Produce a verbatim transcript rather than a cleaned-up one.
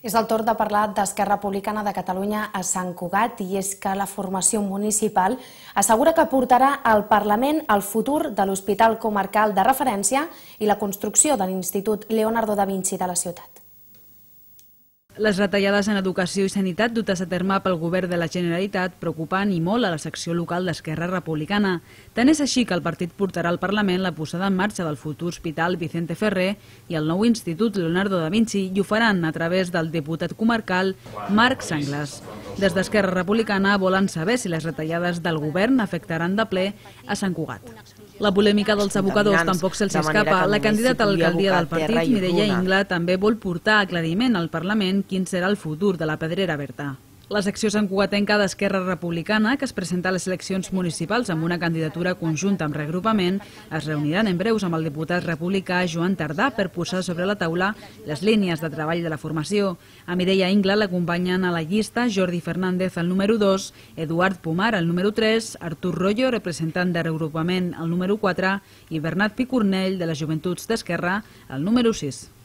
És el torn de parlar d'Esquerra Republicana de Catalunya a Sant Cugat, i és que la formació municipal assegura que portarà al Parlament el futur de l'Hospital Comarcal de Referència i la construcció de l'Institut Leonardo da Vinci de la ciutat. Les retallades en educació i sanitat dutes a terme pel govern de la Generalitat preocupen i molt a la secció local d'Esquerra Republicana. Tant és així que el partit portarà al Parlament la posada en marxa del futur Hospital Vicente Ferrer i el nou Institut Leonardo da Vinci, i ho faran a través del diputat comarcal Marc Sanglas. Des d'Esquerra Republicana volen saber si les retallades del govern afectaran de ple a Sant Cugat. La polèmica dels abocadors tampoc se'ls escapa. La candidata a l'alcaldia del partit, Mireia Ingla, també vol portar aclariment al Parlament quin serà el futur de la Pedrera Berta. La secció santcugatenca d'Esquerra Republicana, que es presenta a les eleccions municipals amb una candidatura conjunta amb reagrupament, es reuniran en breus amb el diputat republicà Joan Tardà per posar sobre la taula les línies de treball de la formació. A Mireia Ingla l'acompanyen a la llista Jordi Fernández, el número dos, Eduard Pomar, el número tres, Artur Rollo, representant de reagrupament, el número quatre, i Bernat Picornell, de les Joventuts d'Esquerra, el número sis.